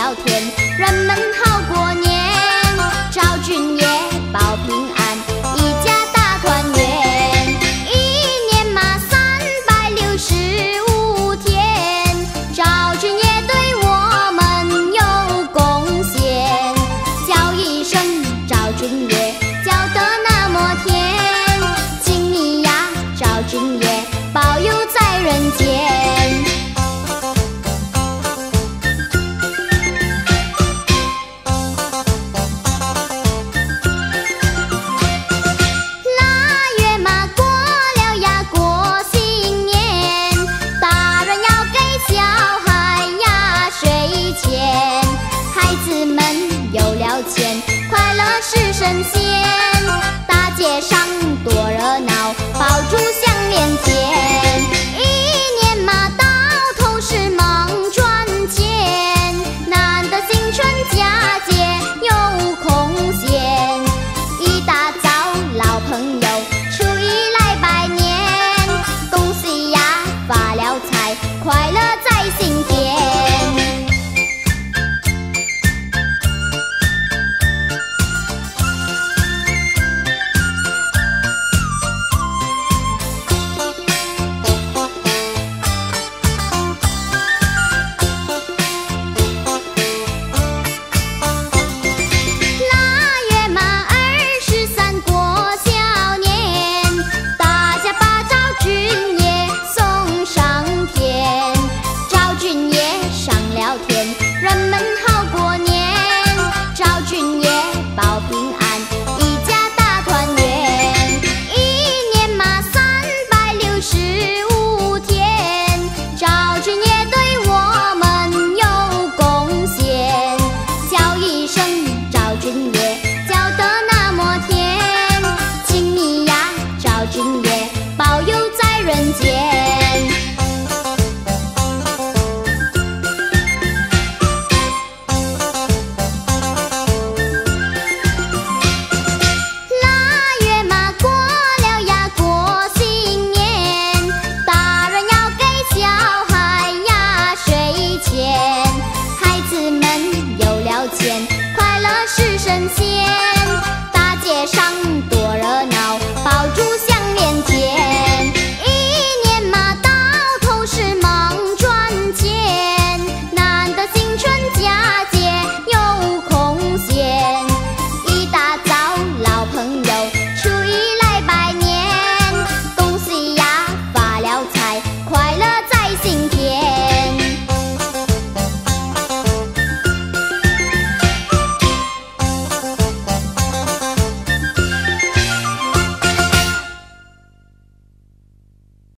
了天，人们好过年。赵君夜，保平安，一家大团圆。一年嘛365天，赵君夜对我们有贡献。叫一声赵君夜，叫得那么甜，请你呀，赵君夜，保佑在人间。快乐是神仙，大街上多热闹，爆竹响连天。一年嘛到头是忙赚钱，难得新春佳节有空闲。一大早老朋友初一来拜年，恭喜呀发了财，快乐在心田。人们好过年，赵君夜，保平安，一家大团圆。一年嘛365天，赵君夜对我们有贡献。叫一声赵君夜，叫得那么甜，请你呀，赵君夜，保佑在人间。快乐是神仙，大街上多热闹。